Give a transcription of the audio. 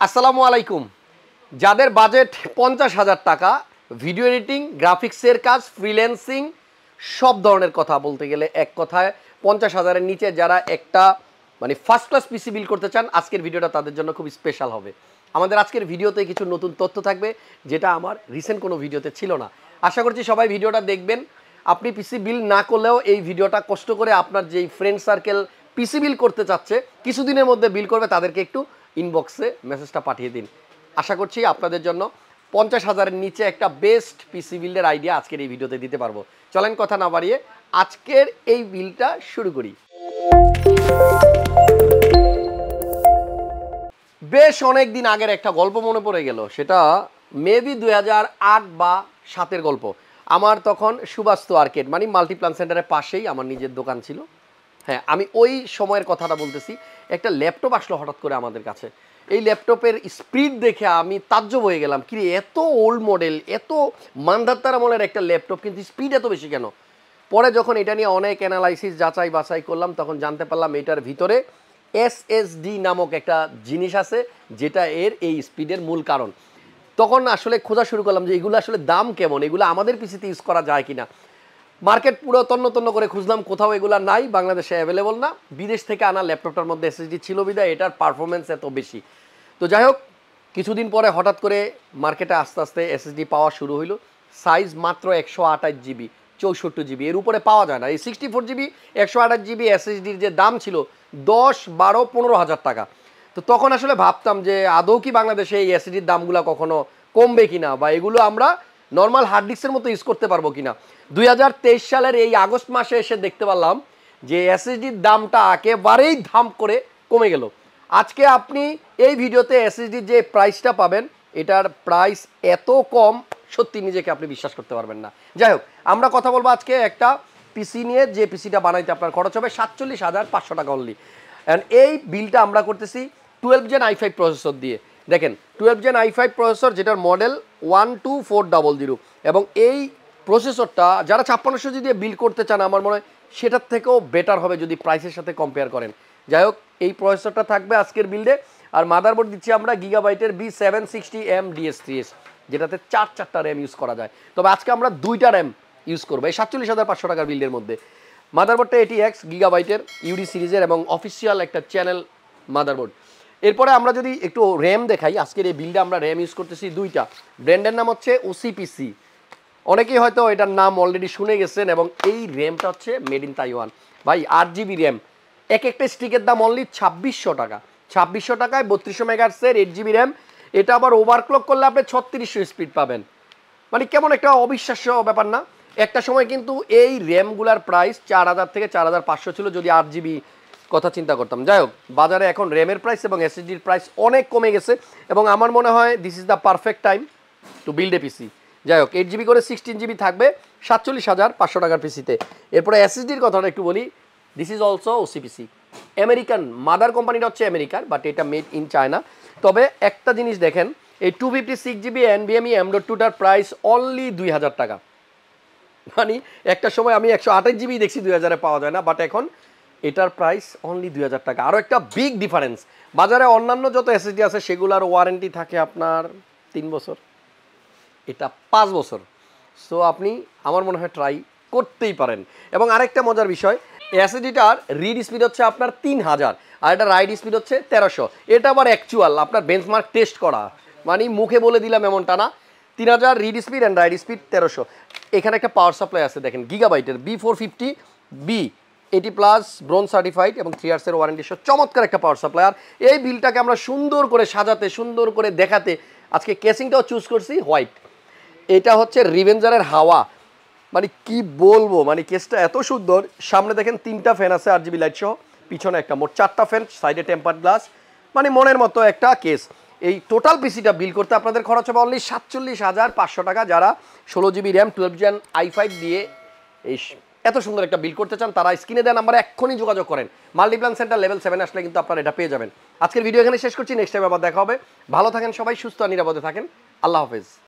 আসসালামু আলাইকুম। যাদের বাজেট 50,000 টাকা, ভিডিও এডিটিং, গ্রাফিক্সের কাজ, ফ্রিল্যান্সিং সব ধরনের কথা বলতে গেলে এক কথায় 50,000-এর নিচে যারা একটা ফার্স্ট ক্লাস পিসি বিল্ড করতে চান, আজকের ভিডিওটা তাদের জন্য খুব স্পেশাল হবে। আমাদের আজকের ভিডিওতে কিছু নতুন তথ্য থাকবে যেটা আমার রিসেন্ট কোনো ভিডিওতে ছিল না। আশা করছি সবাই ভিডিওটা দেখবেন। আপনি পিসি বিল্ড না করলেও এই ভিডিওটা কষ্ট করে আপনার যেই ফ্রেন্ড সার্কেল পিসি বিল্ড করতে চাচ্ছে, কিছুদিনের মধ্যে বিল্ড করবে, তাদেরকে একটু ইনবক্সে মেসেজটা পাঠিয়ে দিন। আশা করছি আপনাদের জন্য 50,000-এর নিচে একটা বেস্ট পিসি বিল্ডের আইডিয়া আজকের এই ভিডিওতে দিতে পারবো। চলেন কথা না বাড়িয়ে আজকের এই বিল্ডটা শুরু করি। বেশ অনেক দিন আগের একটা গল্প মনে পড়ে গেল, সেটা মেবি 2008 বা 7-এর গল্প। আমার তখন সুবাস্তু আর্কেড মাল্টিপ্লান সেন্টারের পাশেই আমার নিজের দোকান ছিল। হ্যাঁ, আমি ওই সময়ের কথাটা বলতেছি। একটা ল্যাপটপ আসলো হঠাৎ করে আমাদের কাছে। এই ল্যাপটপের স্পিড দেখে আমি তাজ্জব হয়ে গেলাম, কি এত ওল্ড মডেল, এত মানধাত্তার আমলের একটা ল্যাপটপ, কিন্তু স্পিড এত বেশি কেন? পরে যখন এটা নিয়ে অনেক অ্যানালাইসিস যাচাই বাছাই করলাম, তখন জানতে পারলাম এটার ভিতরে এসএসডি নামক একটা জিনিস আছে, যেটা এর এই স্পিডের মূল কারণ। তখন আসলে খোঁজা শুরু করলাম যে এগুলো আসলে দাম কেমন, এগুলো আমাদের পিসিতে ইউজ করা যায় কিনা। মার্কেট পুরো তন্ন করে খুঁজলাম, কোথাও এগুলো নাই, বাংলাদেশে অ্যাভেলেবল না। বিদেশ থেকে আনা ল্যাপটপটার মধ্যে এসএসডি ছিল বিধায় এটার পারফরমেন্স এত বেশি। তো যাই হোক, কিছুদিন পরে হঠাৎ করে মার্কেটে আস্তে আস্তে এসএসডি পাওয়া শুরু হইলো। সাইজ মাত্র 128 জিবি, 64 জিবি, এর উপরে পাওয়া যায় না। এই 64 জিবি 128 জিবি এসএসডির যে দাম ছিল 10, 12, 15,000 টাকা। তো তখন আসলে ভাবতাম যে আদৌ কি বাংলাদেশে এই এসএসডির দামগুলো কখনো কমবে কিনা, বা এগুলো আমরা নর্মাল হার্ড ডিস্কের মতো ইউজ করতে পারবো কিনা। 2023 সালের এই আগস্ট মাসে এসে দেখতে পারলাম যে এসএসডির দামটা একেবারেই ধাম করে কমে গেল। আজকে আপনি এই ভিডিওতে এসএসডির যে প্রাইসটা পাবেন, এটার প্রাইস এত কম, সত্যি নিজেকে আপনি বিশ্বাস করতে পারবেন না। যাই হোক, আমরা কথা বলবো আজকে একটা পিসি নিয়ে, যে পিসিটা বানাইতে আপনার খরচ হবে 47,500 টাকা অনলি। অ্যান্ড এই বিলটা আমরা করতেছি 12 Gen i5 প্রসেসর দিয়ে। দেখেন, 12 Gen i5 প্রসেসর, যেটার মডেল 12400, এবং এই প্রসেসরটা যারা 5600 দিয়ে বিল্ড করতে চান, আমার মনে হয় সেটার থেকেও বেটার হবে যদি প্রাইসের সাথে কম্পেয়ার করেন। যাই হোক, এই প্রসেসরটা থাকবে আজকের বিল্ডে। আর মাদারবোর্ড দিচ্ছি আমরা গিগাবাইটের B760M DS3S, যেটাতে 4টা র্যাম ইউজ করা যায়। তবে আজকে আমরা 2টা র্যাম ইউজ করবো এই 47,500 টাকার বিল্ডের মধ্যে। মাদারবোর্ডটা ATX গিগাবাইটের ইউডি সিরিজের এবং অফিসিয়াল একটা চ্যানেল মাদারবোর্ড। এরপরে আমরা যদি একটু র্যাম দেখাই, আজকের এই বিল্ডে আমরা র্যাম ইউজ করতেছি 2টা। ব্র্যান্ডের নাম হচ্ছে OCPC, অনেকেই হয়তো এটার নাম অলরেডি শুনে গেছেন, এবং এই র্যামটা হচ্ছে মেড ইন তাইওয়ান। ভাই 8 জিবি র্যাম, এক একটা স্টিকের দাম অনলি 2600 টাকা। 2600 টাকায় 3200 মেগাহার্টজের 8 জিবি র্যাম। এটা আবার ওভারক্লক করলে আপনি 3600 স্পিড পাবেন। কেমন একটা অবিশ্বাস্য ব্যাপার না? একটা সময় কিন্তু এই র্যামগুলার প্রাইস 4000 থেকে 4500 ছিল, যদি 8 জিবি কথা চিন্তা করতাম। যাই হোক, বাজারে এখন র্যামের প্রাইস এবং এসএসডির প্রাইস অনেক কমে গেছে, এবং আমার মনে হয় this is the perfect time to build a PC. যাই হোক, 8 জিবি করে 16 জিবি থাকবে 47,500 টাকার পিসিতে। এরপরে এসএসডির কথাটা একটু বলি। This is also OCPC, American. Mother কোম্পানিটা হচ্ছে আমেরিকার, বাট এটা মেড ইন চায়না। তবে একটা জিনিস দেখেন, এই 256 জিবি NVMe M.2টার প্রাইস অনলি 2000 টাকা। একটা সময় আমি 128 জিবি দেখছি 2000-এ পাওয়া যায় না, বাট এখন এটার প্রাইস অনলি 2000 টাকা। আরও একটা বিগ ডিফারেন্স, বাজারে অন্যান্য যত এসএসডি আছে সেগুলোর ওয়ারেন্টি থাকে আপনার 3 বছর, এটা 5 বছর। সো আপনি আমার মনে হয় ট্রাই করতেই পারেন। এবং আরেকটা মজার বিষয়, এসএসডিটার রিড স্পিড হচ্ছে আপনার 3000, আর এটা রাইড স্পিড হচ্ছে 1300। এটা আবার অ্যাকচুয়াল আপনার বেঞ্চমার্ক টেস্ট করা, মুখে বলে দিলাম এমনটা না। 3000 read speed and write speed 1300। এখানে একটা পাওয়ার সাপ্লাই আছে, দেখেন গিগাবাইটের B450B 80+ ব্রোঞ্জ সার্টিফাইড এবং 3 ইয়ার্সের ওয়ারেন্টি সহ চমৎকার একটা পাওয়ার সাপ্লাই। আর এই বিলটাকে আমরা সুন্দর করে সাজাতে, সুন্দর করে দেখাতে আজকে কেসিংটাও চুজ করছি হোয়াইট। এটা হচ্ছে রিভেঞ্জারের হাওয়া, কি বলবো, কেসটা এত সুন্দর। সামনে দেখেন 3টা ফ্যান আছে 8 জিবি লাইট সহ, পিছনে একটা, মোট 4টা ফ্যান, সাইডে টেম্পার্ড গ্লাস, মনের মতো একটা কেস। এই টোটাল পিসিটা বিল করতে আপনাদের খরচ হবে অনলি 47,500 টাকা। যারা 16 জিবি র্যাম 12 Gen i5 দিয়ে এই এত সুন্দর একটা বিল করতে চান, তারা স্ক্রিনে দেন নাম্বারে এক্ষুনি যোগাযোগ করেন। মাল্টিপ্লান সেন্টার লেভেল 7 আসলে কিন্তু আপনারা এটা পেয়ে যাবেন। আজকের ভিডিও এখানে শেষ করছি, নেক্সট টাইম আবার দেখা হবে। ভালো থাকেন সবাই, সুস্থ আর নিরাপদে থাকেন। আল্লাহ হাফেজ।